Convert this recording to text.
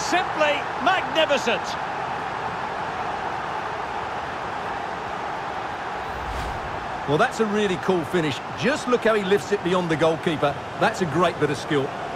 Simply magnificent. Well, that's a really cool finish. Just look how he lifts it beyond the goalkeeper. That's a great bit of skill.